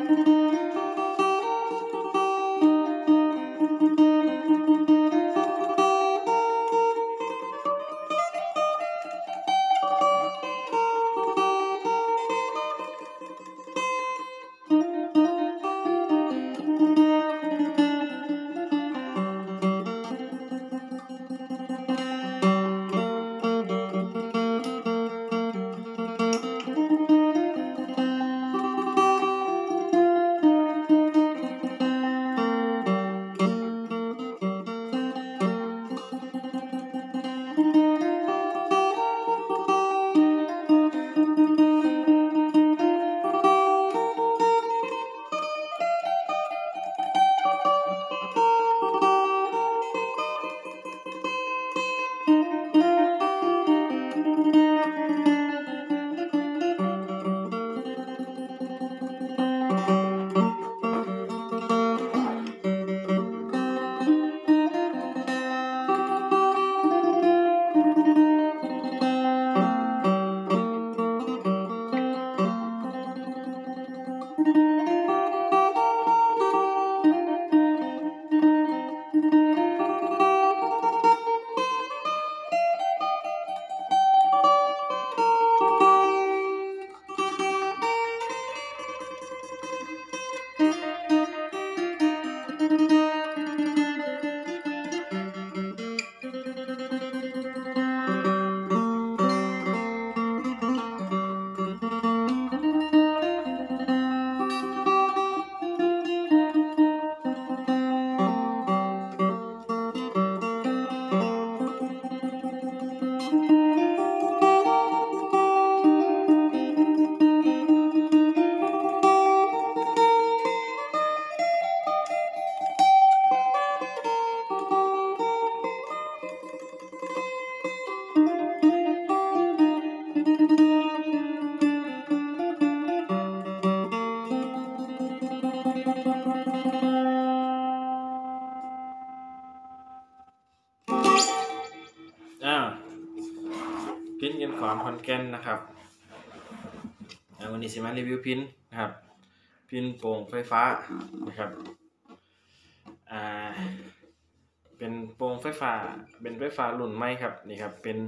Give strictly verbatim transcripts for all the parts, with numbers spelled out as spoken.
อ่าพินกันของคอนแกนนะครับวันนี้สิมารีวิวพินนะครับพินโป่งไฟฟ้านะครับอ่าเป็นโป่งไฟฟ้าเป็นไฟฟ้ารุ่นใหม่ครับนี่ครับเป็น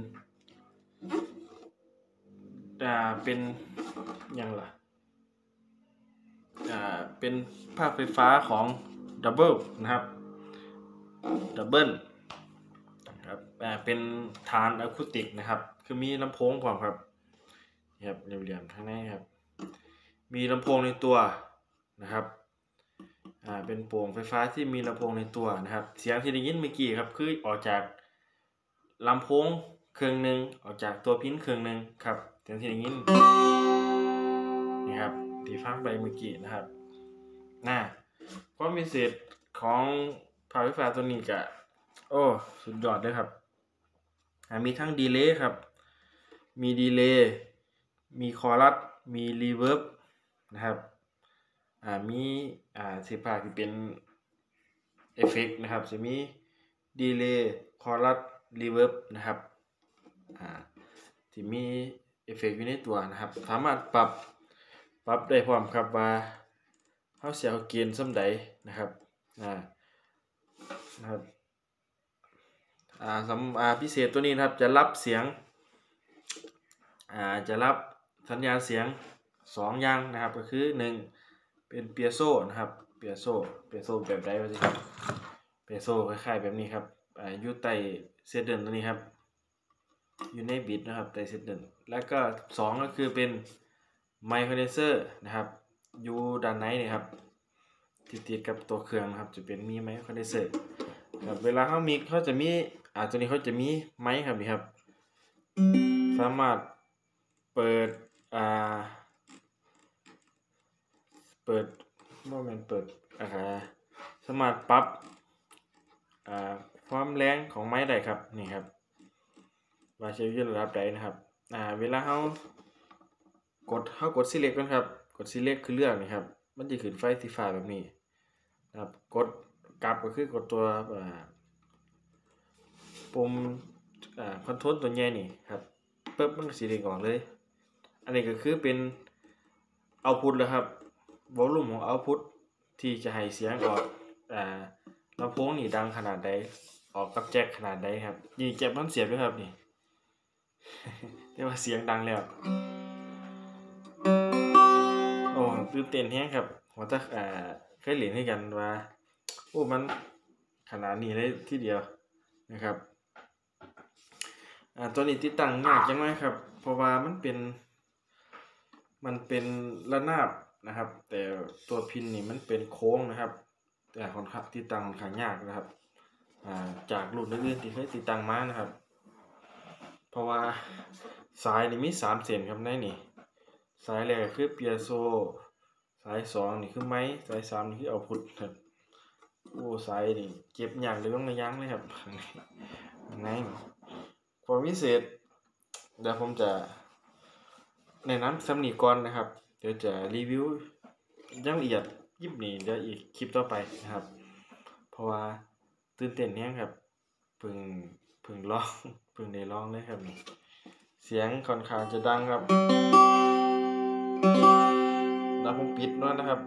อ่าเป็นยังล่ะอ่าเป็นภาคไฟฟ้าของดับเบิลนะครับดับเบิลครับอ่าเป็นฐานอะคูสติกนะครับคือมีลำโพงพร้อมครับนี่ครับเหลี่ยมๆข้างในครับมีลำโพงในตัวนะครับอ่าเป็นโป่งไฟฟ้าที่มีลำโพงในตัวนะครับเสียงที่ได้ยินเมื่อกี้ครับคือออกจากลำโพงเครื่องหนึ่งออกจากตัวพินเครื่องหนึ่งครับเสียงที่ได้ยินนี่ครับที่ฟังไปเมื่อกี้นะครับน่าความพิเศษของภาคไฟฟ้าตัวนี้ก็โอ้สุดยอดเลยครับมีทั้งดีเลย์ครับมีดีเลย์มีคอรัสมีรีเวิร์บนะครับอ่ามีอ่าสิภาคที่เป็นเอฟเฟกต์นะครับจะมีดีเลย์คอรัสรีเวิร์บนะครับอ่าที่มีเอฟเฟกต์อยู่ในตัวนะครับสามารถปรับปรับได้พร้อมครับว่าเฮาสิเอาเกณฑ์ส่ำใดนะครับอ่านะครับอ่าสำอ่าพิเศษตัวนี้นะครับจะรับเสียงอ่าจะรับสัญญาณเสียงสองอย่างนะครับก็คือหนึ่งเป็นเปียโซนะครับเปียโซเปียโซแบบใดวะสิครับเปียโซคล้ายๆแบบนี้ครับอ่าอยู่ใต้เซตเดินตัวนี้ครับอยู่ในบิตนะครับใต้เซตเดินแล้วก็สองก็คือเป็นไมโครเดนเซอร์นะครับอยู่ด้านในนี่ครับติดๆกับตัวเครื่องนะครับจะเป็นมีไมโครเดนเซอร์ครับเวลาเฮามิกเขาจะมีอ่าตัวนี้เขาจะมีไมค์ครับนี่ครับสามารถเปิดอ่าเปิดบ่แม่นเปิดอ่าสามารถปรับอ่าความแรงของไม้ได้ครับนี่ครับว่าใช้อยู่ระดับใดนะครับอ่าเวลาเฮากดเฮากด select ก่อนครับกด select คือเลือกนี่ครับมันจะขึ้นไฟสีฟ้าแบบนี้นะครับกดกลับก็คือกดตัวอ่าปุ่มอ่าคอนโทรลตัวใหญ่นี่ครับปึ๊บมันก็สิเด้งออกเลยอันนี้ก็คือเป็นเอาต์พุตแล้วครับวอลลุ่มของเอาต์พุตที่จะให้เสียงออกอ่าลำโพงนี่ดังขนาดใดออกกับแจ็คขนาดใดครับนี่แจ็คมันเสียบด้วยครับนี่ แต่ว่าเสียงดังแล้วโอ้ตื่นเต้นแฮงครับว่าถ้าอ่าเคยเล่นให้กันว่าโอ้มันขนาดนี้เลยทีเดียวนะครับอ่าตัวนี้ติดตั้งยากจังไงครับเพราะว่ามันเป็นมันเป็นระนาบนะครับแต่ตัวพินนี่มันเป็นโค้งนะครับแต่ค่อนข้างติดตั้งค่อนข้างยากนะครับอ่าจากรุ่นอื่นๆที่เคยติดตั้งมานะครับเพราะว่าสายนี่มีสามเส้นครับในนี่สายแรกคือเปียโซสายสองนี่คือไม้สายสามนี่คือเอาพุทครับโอ้สายนี่เก็บยากเลยต้องระยั้งเลยครับข้างในข้างในความพิเศษเดี๋ยวผมจะแนะนำซ้ำนี้ก่อนนะครับเดี๋ยวจะรีวิวอย่างละเอียดยิบนี่เดี๋ยวอีกคลิปต่อไปนะครับเพราะว่าตื่นเต้นแฮงครับเพิ่งเพิ่งลองเพิ่งได้ลองเลยครับนี่เสียงค่อนข้างจะดังครับแล้วผมปิดแล้วนะครับ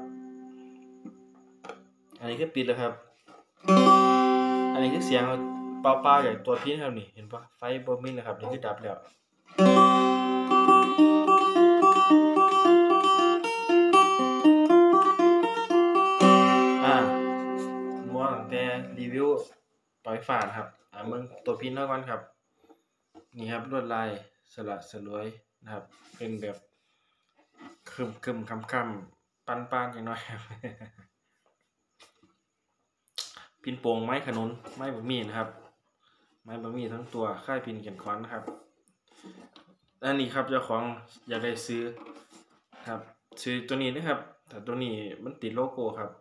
อันนี้คือปิดแล้วครับอันนี้คือเสียงเปล่าๆอย่างตัวพินครับนี่เห็นปะไฟบ่มีแล้วครับนี่คือดับแล้วอ่ามัวตั้งแต่รีวิวปล่อยฝาดครับอ่าเบิ่งตัวพินแล้วก่อนครับนี่ครับลวดลายสละสลวยนะครับเป็นแบบคึมคึมคำคำปันปานอย่างน้อยครับ พินโป่งไม้ขนุนไม้บะหมี่นะครับไม้บะหมี่ทั้งตัวค่ายพินเขียนขวัญนะครับอันนี้ครับเจ้าของอยากได้ซื้อครับซื้อตัวนี้นะครับแต่ตัวนี้มันติดโลโก้ครับ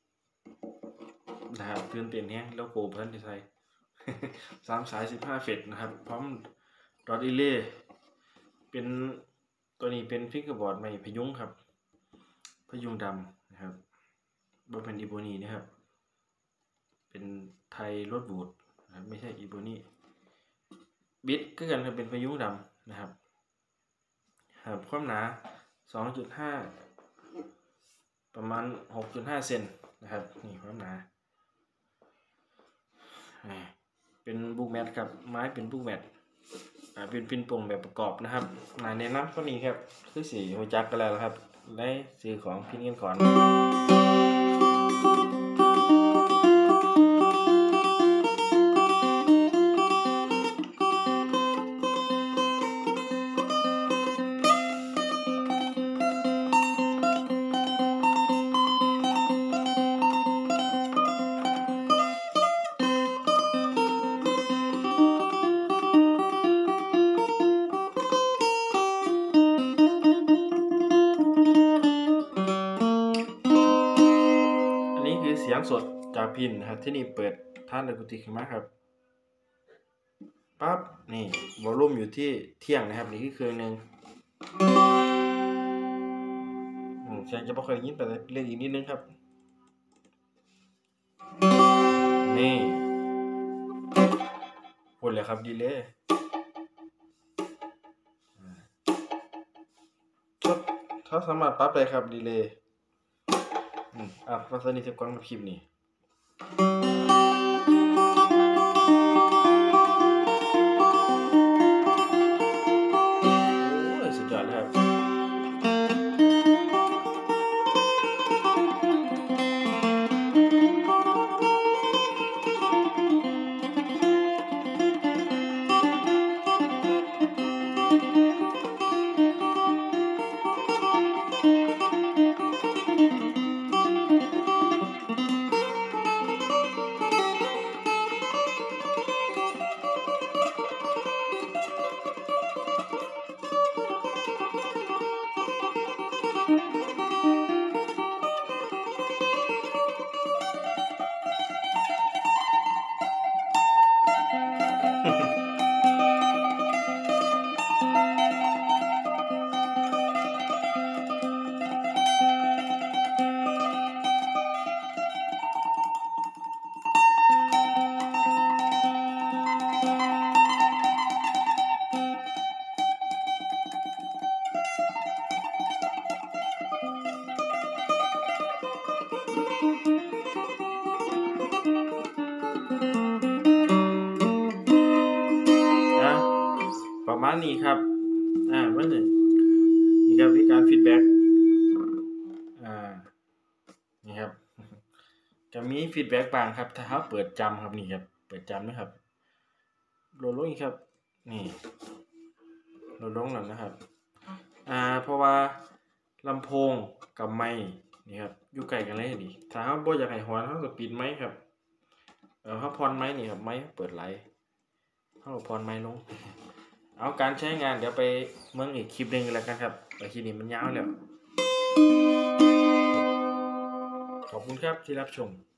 นะครับตื่นเต้นแฮงโลโก้เพิ่นที่ใส่ สามสายสิบห้าเฟตนะครับพร้อมดอทอีเล่เป็นตัวนี้เป็นฟิกเกอร์บอร์ดใหม่พยุงครับพยุงดำนะครับบ่เป็นอีโบนีนะครับเป็นไทยรถบูดนะครับไม่ใช่อีโบนีบิดก็กันครับเป็นพยุงดำนะครับครับความหนา สองจุดห้า ประมาณ หกจุดห้า เซนนะครับนี่ความหนาเป็นบุกแมทครับไม้เป็นบุกแมทอ่าเป็นปินโป่งแบบประกอบนะครับนายแนะนำก็นี้ครับคือสีหัวจักกันแล้วครับได้สีของพินกันก่อนเสียงสดจากพินนะครับที่นี่เปิดท่านดกุติขึ้นมาครับปั๊บนี่วอลลุ่มอยู่ที่เที่ยงนะครับนี่คือเครื่องหนึ่งเสียงจะไม่ค่อยได้ยินแต่เล่นอีกนิดนึงครับนี่พูดเลยครับดีเลยถ้าสามารถปรับได้ครับดีเลยอืมอ่ะมาสนิทกับกล้องคลิปนี้โอ้ยสุดยอดครับณนี้ครับอ่ามันนี่นี่ครับวิธีการฟีดแบ็กอ่านี่ครับจะมีฟีดแบ็กบางครับถ้าเราเปิดจำครับนี่ครับเปิดจำนะครับโหลดลงอีกครับนี่โหลดลงแล้วนะครับอ่าเพราะว่าลำโพงกับไมค์นี่ครับอยู่ใกล้กันเลยนี่ถ้าเราบ่อยากให้ฮ้อนเราก็ปิดไมค์ครับเออเราพรไมค์นี่ครับไมค์เปิดไหลเราพรไมค์ลงเอาการใช้งานเดี๋ยวไปเมืองอีกคลิปหนึงแล้วกันครับแต่คลิปนี้มันยาวแล้วขอบคุณครับที่รับชม